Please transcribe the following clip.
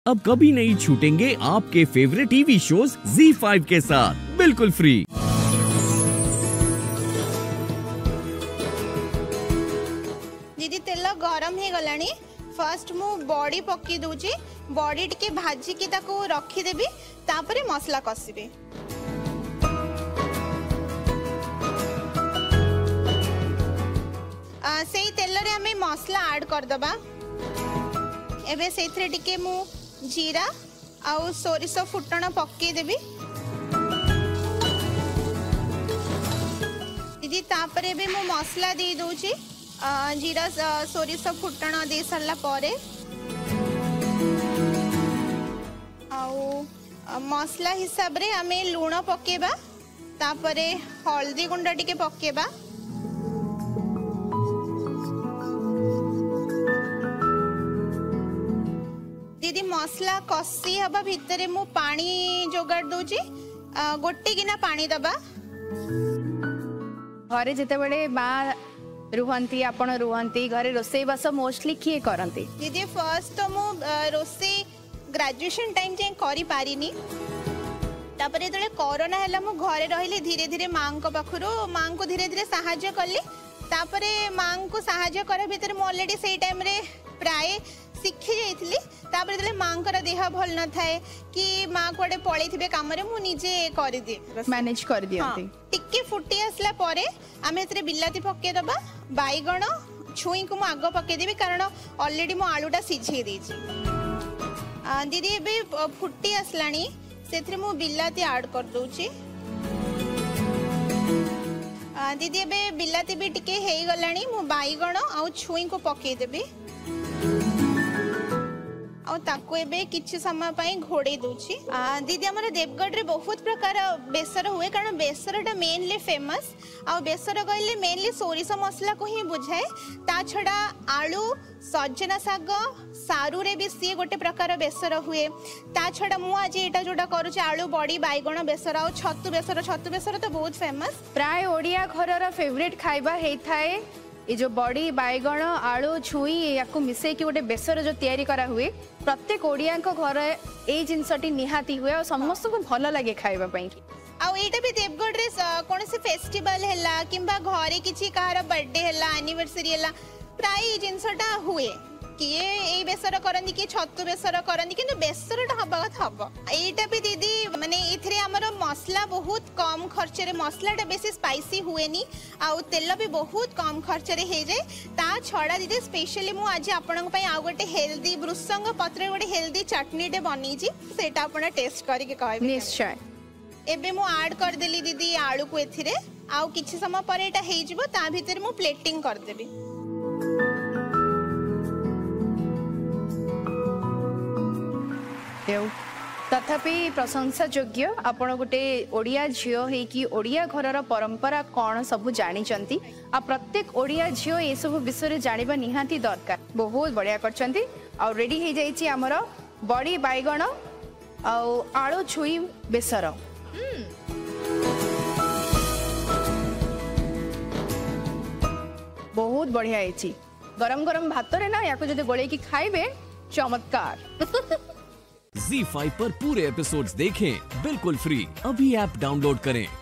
अब कभी नहीं छूटेंगे आपके फेवरेट टीवी शोज ZEE5 के साथ बिल्कुल फ्री। दीदी तेल गरम हो गलानी। फर्स्ट मु बॉडी पक्की दूची, बॉडी टिके भाजी की ताको रखी देबी, तापरे मसला कसिबी। सेई तेल रे हमें मसला ऐड कर दबा। एबे सेथरे टिके मु जीरा आउ सोरिष फुटण पक्की देबी। दीदी तापरे भी मु मसला दे दूची। जीरा सोरिष फुटण दे सरला परे आउ मसला हिसाब रे हमें लूण पकेबा, तापरे हल्दी गुंड टिके पकेबा। दीदी मसला कसी हबा भितरे मु पानी जोगाड़ दूची। गोटे गिना पानी दबा। घरे जिते बड़े माँ रुहंती आपण रुहंती घरे रोसई बास मोस्टली किए करंती? दीदी फर्स्ट तो मु रोसई ग्रेजुएशन टाइम जे करि पारिनी। तापरे जले कोरोना हैला मु घरे रहिली, धीरे धीरे मां को पाखरो मां को धीरे धीरे सहाय्य करली। तापरे मां को सहाय्य करे भीतर मु ऑलरेडी सेई टाइम रे प्राय शिखी जाइथिली। तापरे जले मां कर देह भल न थाए कि मां कोडे पळै थिबे काम रे मु निजे करि दे, मैनेज कर दियंती। टिक्के फुटी आसला परे आमे एतरे बिलाती पके दबा। बाईगण छुई को मु आगो पके देबी, कारण ऑलरेडी मु आलूटा सिझे देछि। दीदी एबे फुटी आसलानी, सेथरे मु बिलाती ऐड कर दोछि। दीदी एबे बिलाती भी टिके हेई गलानी, मु बाईगण आउ छुई को पके देबी। और ताको एबे किछि समय पई घोड़े दोछि। दीदी हमर देवगढ़ रे बहुत प्रकार बेसर हुए, कारण बेसरटा मेनली फेमस। आ बेसर कहले मेनली सोरिष मसला को ही बुझाए। ता छडा आलू, सजना साग, सारू रे भी सी गोटे प्रकार बेसर हुए। ता छडा मु आज एटा जोटा करूछि आलू बड़ी बाईगण बेसर आ छतु बेसर। छतु बेसर तो बहुत फेमस, प्राय ओडिया घरर फेवरेट खाइबा हेई थाए। ये जो बड़ी बाईगण आलू छुई याकू मिसई कि गोटे बेसर जो तैयारी करा हुए, प्रत्येक ओडिया को घर ए जिनसटी निहाती हुए और समस्त को भल लगे खाइबा पई। आउ एटा भी देवगढ़ रे कोन से फेस्टिवल हैला किंबा घरे किछि कार बर्थडे हैला एनिवर्सरी हैला, प्राय जिनसटा हुए कि ए बेसर करंदी कि छतु बेसर करंदी, किंतु बेसरटा हबा कथा हबो। एटा भी दीदी माने एथरे हमर मसला बहुत कम खर्च रे, मसलाटा बेसी स्पाइसी हुएनी, आउ तेल भी बहुत कम खर्च रे हे जाय। ता छडा दीदी स्पेशली मु आज आपन पई आ गोटे हेल्दी भृसंग पत्र गोटे हेल्दी चटनी टे बनी जी, सेटा आपण टेस्ट करी के कहबे निश्चय। एबे मु ऐड कर देली दीदी आलू को एथिरे, आउ किछि समय पर एटा हेइ जिवो, ता भीतर मु प्लेटिंग कर देबी। तथापि प्रशंसा योग्य आपण गोटे ओडिया झियो हे कि ओडिया घरर परंपरा कौन सब जानी चंती। आ प्रत्येक ओडिया झियो ए सब विषय जानिबा निहाती दरकार। बहुत बढ़िया करचंती। आ रेडी हे जाईची हमर बड़ी बाईगण आ आलू छुई बेसर। बहुत बढ़िया है। गरम गरम भात रे ना याको जदि गोले की खाइबे चमत्कार। ZEE5 पर पूरे एपिसोड्स देखें बिल्कुल फ्री। अभी ऐप डाउनलोड करें।